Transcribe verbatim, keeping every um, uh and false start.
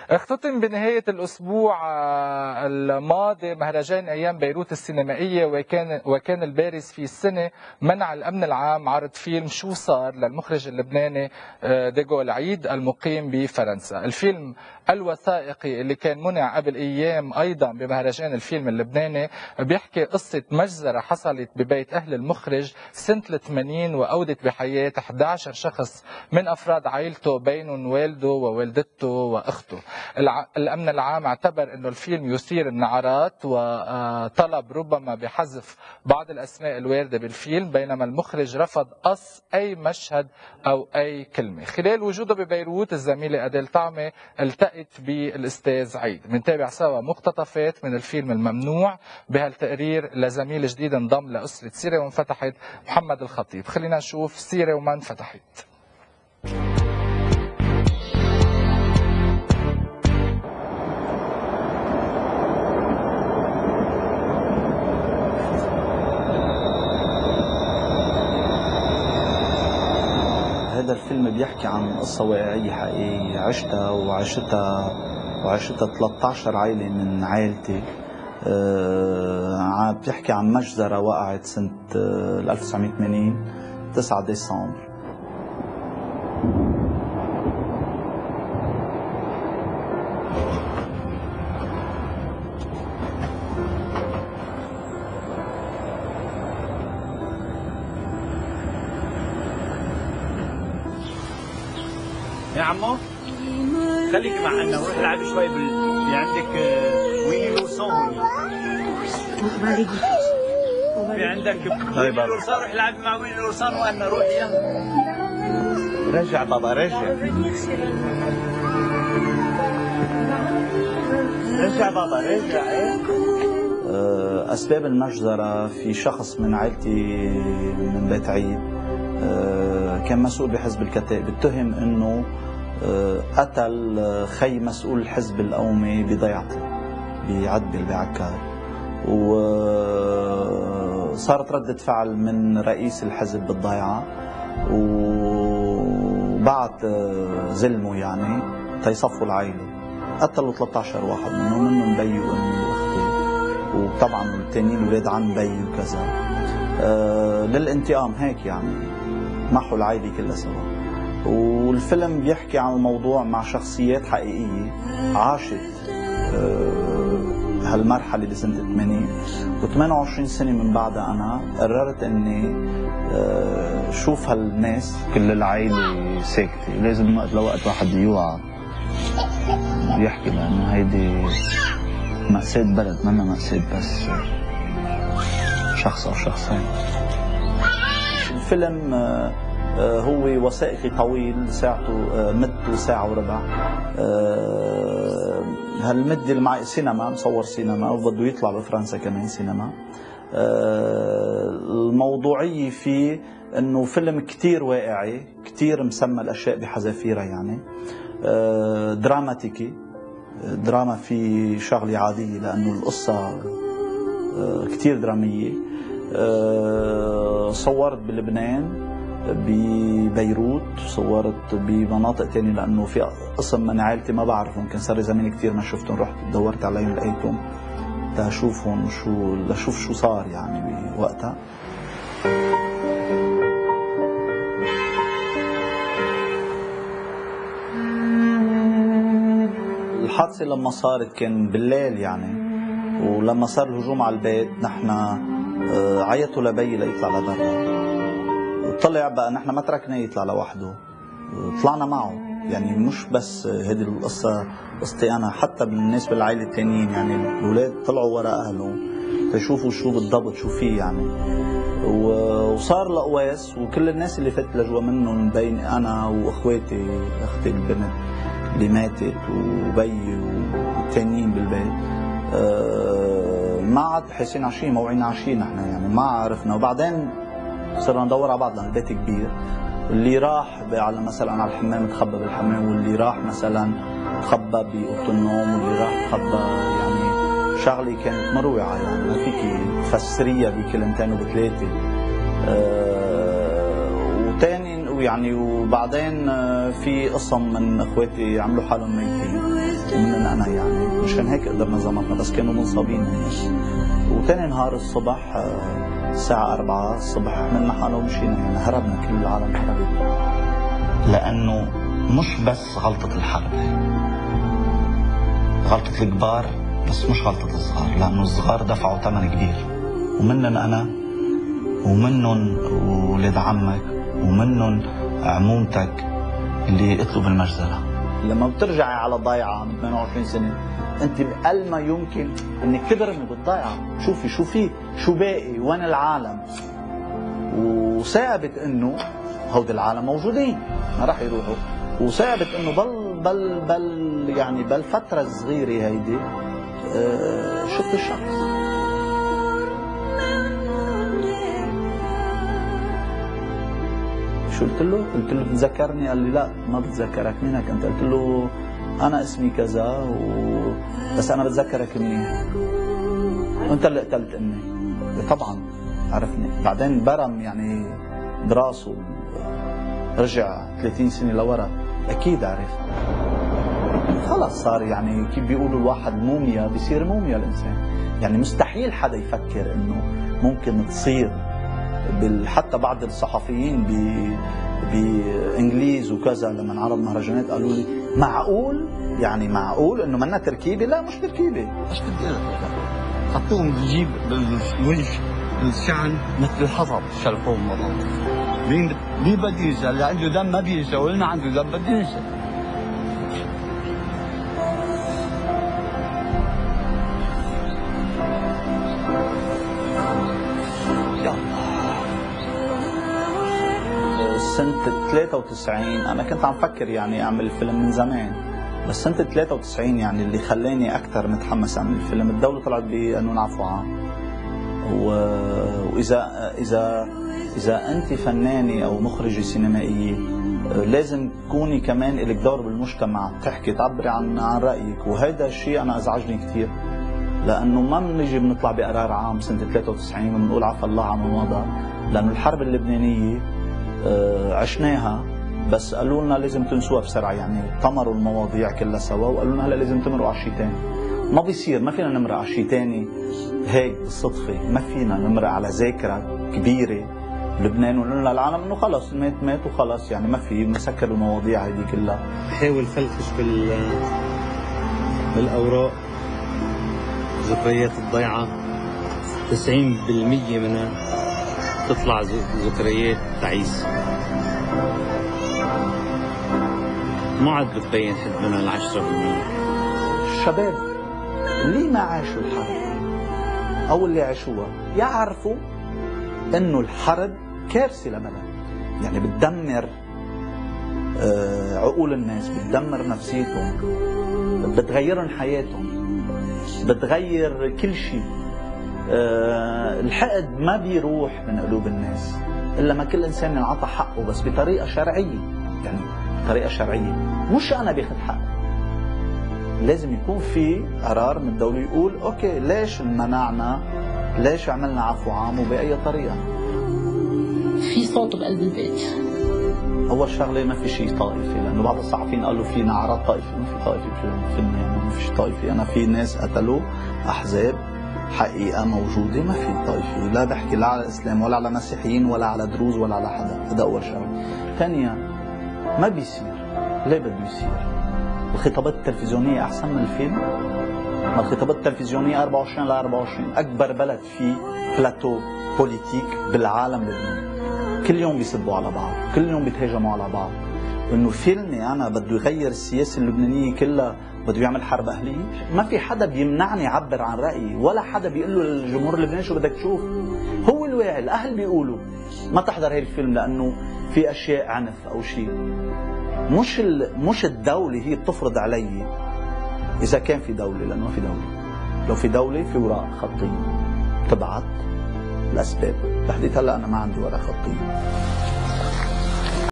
اختتم بنهاية الأسبوع الماضي مهرجان أيام بيروت السينمائية، وكان وكان البارز في السنة منع الأمن العام عرض فيلم شو صار للمخرج اللبناني ديغو العيد المقيم بفرنسا. الفيلم الوثائقي اللي كان منع قبل أيام أيضا بمهرجان الفيلم اللبناني بيحكي قصة مجزرة حصلت ببيت أهل المخرج سنة الثمانين وأودت بحياة أحد عشر شخص من أفراد عائلته بينهم والده ووالدته وأخته. الأمن العام اعتبر أنه الفيلم يثير النعرات وطلب ربما بحذف بعض الأسماء الواردة بالفيلم، بينما المخرج رفض قص أي مشهد أو أي كلمة. خلال وجوده ببيروت الزميلة أديل طعمة التقت بالأستاذ عيد. منتابع سوا مقتطفات من الفيلم الممنوع بهالتقرير لزميل جديد انضم لأسرة سيرة وانفتحت محمد الخطيب. خلينا نشوف سيرة وما انفتحت. هذا الفيلم بيحكي عن قصة واقعية حقيقية عشتها وعشتها وعشتها ثلاثة عشر عائلة من عائلتي. أه بتحكي عن مجزرة وقعت سنة ألف وتسعمية وثمانين تسعة ديسمبر. يا عمو خليك معنا وروح العب شوي بال في عندك ويني لورسون. في عندك ويني لورسون، روح العب مع ويني لورسون وانا روح يا رجع بابا رجع رجع بابا رجع. أسباب المجزرة في شخص من عائلتي من بيت عيد كان مسؤول بحزب الكتائب، اتهم انه قتل خي مسؤول الحزب القومي بضيعته بعدبل بعكار، وصارت ردة فعل من رئيس الحزب بالضيعة وبعت زلمه يعني تيصفوا العائلة. قتلوا ثلاثة عشر واحد منهم منهم بي وامي واختي، وطبعا التانيين ولاد عم بي وكذا. أه للانتقام هيك يعني محوا العائلة كلها سوا. والفيلم بيحكي عن الموضوع مع شخصيات حقيقية عاشت أه هالمرحلة بسنة ثمانين، وثمانية وعشرين سنة من بعدها أنا قررت إني أه شوف هالناس كل العائلة ساكتة، لازم وقت لوقت واحد يوعى يحكي، لأنه هيدي مأساة بلد، منا مأساة بس شخص أو شخصين. الفيلم هو وثائقي طويل ساعته مدته ساعة وربع. هالمدة مع سينما، مصور سينما وبده يطلع بفرنسا كمان سينما. الموضوعية فيه انه فيلم كتير واقعي، كتير مسمى الاشياء بحذافيرها يعني. دراماتيكي، دراما في شغلة عادية لانه القصة كتير درامية. صورت بلبنان ببيروت، صورت بمناطق تانية لأنه في قسم من عائلتي ما بعرفهم، يمكن صار لي زمان كتير ما شفتهم، رحت دورت عليهم لقيتهم لأشوفهم شو لأشوف شو صار يعني بوقتها. الحادثة لما صارت كان بالليل يعني، ولما صار الهجوم على البيت نحن عيطوا لبي ليطلع لبرا، وطلع بقى نحن ما تركناه يطلع لوحده، طلعنا معه يعني. مش بس هذه القصة قصتي أنا، حتى بالناس بالعائلة التانيين يعني الأولاد طلعوا وراء أهلهم تشوفوا شو بالضبط شو فيه يعني. وصار لقواس، وكل الناس اللي فات لجوا منهم بين أنا وأخواتي، أختي البنت اللي ماتت وبي والتانيين بالبيت، أه ما عاد حاسين عشية، موعين عشية نحن يعني ما عرفنا. وبعدين صرنا ندور على بعض لأن البيت كبير، اللي راح على مثلا على الحمام تخبى بالحمام، واللي راح مثلا تخبى بأوضة النوم، واللي راح تخبى يعني شغلة كانت مروعة يعني ما فيك تفسريها بكلمتين وبثلاثة. أه وتاني ويعني وبعدين في قسم من اخواتي عملوا حالهم ميتين ومنن انا يعني مشان هيك قدرنا زمرنا بس كانوا منصابين هيك. وثاني نهار الصبح الساعة أربعة الصبح عملنا حالنا ومشينا يعني هربنا كل العالم هربت. لأنه مش بس غلطة الحرب، غلطة الكبار بس مش غلطة الصغار، لأنه الصغار دفعوا ثمن كبير ومنن أنا ومنن ولاد عمك ومنن عمومتك اللي قتلوا بالمجزرة. لما بترجعي على ضيعة من ثمانية وعشرين سنة انت بأقل ما يمكن انك تبرمي بالضيعة، شوفي شو في شو باقي وين العالم، وثابت انه هودي العالم موجودين ما راح يروحوا، وثابت انه بل بل بل يعني بالفترة الصغيرة هيدي آه شفت الشخص. شو قلت له؟ قلت له بتذكرني؟ قال لي لا ما بتذكرك. مينك انت؟ قلت له انا اسمي كذا و... بس انا بتذكرك منيح وانت اللي قتلت امي. طبعا عرفني. بعدين برم يعني براسه رجع ثلاثين سنة لورا اكيد عرف. خلص صار يعني كيف بيقولوا الواحد موميا بيصير موميا الانسان. يعني مستحيل حدا يفكر انه ممكن تصير بال... حتى بعض الصحفيين ب... بانجليز وكذا لما انعرض مهرجانات قالوا لي معقول يعني معقول انه منا تركيبه؟ لا مش تركيبه. ايش بدي اقول لك؟ حطوهم بالجيب بالوجه بالشعن مثل الحطب شلحوهم والله. مين مين بده ينسى؟ اللي عنده دم ما بينسى واللي ما عنده دم بده ينسى. سنة ثلاثة وتسعين أنا كنت عم فكر يعني أعمل فيلم من زمان، بس سنة ثلاثة وتسعين يعني اللي خلاني أكثر متحمس أعمل الفيلم الدولة طلعت بقانون عفو عام. وإذا إذا إذا أنت فنانة أو مخرجة سينمائية لازم تكوني كمان لك دور بالمجتمع، تحكي تعبري عن عن رأيك، وهذا الشيء أنا أزعجني كثير لأنه ما بنجي بنطلع بقرار عام سنة ثلاثة وتسعين وبنقول عفى الله عما مضى، لأنه الحرب اللبنانية عشناها بس قالوا لنا لازم تنسوها بسرعه، يعني طمروا المواضيع كلها سوا وقالوا لنا هلا لازم تمرقوا على شيء ثاني. ما بيصير، ما فينا نمرق على شيء ثاني هيك بالصدفه، ما فينا نمرق على ذاكره كبيره بلبنان ونقول للعالم انه خلص مات مات وخلص، يعني ما في بنسكر المواضيع هذه كلها. بحاول فلفش بال بالاوراق ذكريات الضيعه تسعين بالمية منها تطلع ذكريات تعيس، ما عاد بتبين حد من العشرة بالمية. الشباب اللي ما عاشوا الحرب او اللي عاشوها يعرفوا انه الحرب كارثة لبلد، يعني بتدمر عقول الناس، بتدمر نفسيتهم، بتغيرهم حياتهم، بتغير كل شيء. أه الحقد ما بيروح من قلوب الناس الا ما كل انسان ينعطى حقه بس بطريقه شرعيه، يعني بطريقه شرعيه، مش انا باخذ حق. لازم يكون في قرار من الدوله يقول اوكي ليش منعنا، ليش عملنا عفو عام وباي طريقه. في صوت بقلب البيت. اول شغله ما في شيء طائفي، لانه بعض الصحفيين قالوا في نعرات طائفي، ما في طائفي بالفيلم، يعني ما في طائفي. انا في ناس قتلوا احزاب حقيقة موجودة، ما في طائفي، لا بحكي لا على الإسلام ولا على مسيحيين ولا على دروز ولا على حدا. هذا أول شغلة. ثانيا ما بيصير، ليه بده يصير؟ الخطابات التلفزيونية أحسن من الفيلم؟ ما الخطابات التلفزيونية أربعة وعشرين على أربعة وعشرين، أكبر بلد فيه بلاتو بوليتيك بالعالم لبنان، كل يوم بيسبوا على بعض، كل يوم بيتهاجموا على بعض. إنه فيلمي أنا بده يغير السياسة اللبنانية كلها، بده يعمل حرب أهلية، ما في حدا بيمنعني أعبر عن رأيي، ولا حدا بيقول له للجمهور اللبناني شو بدك تشوف. هو الواعي، الأهل بيقولوا ما تحضر هاي الفيلم لأنه في أشياء عنف أو شيء. مش مش الدولة هي بتفرض علي إذا كان في دولة، لأنه ما في دولة. لو في دولة في وراء خطية تبعت الأسباب، لحديت هلا أنا ما عندي وراء خطية.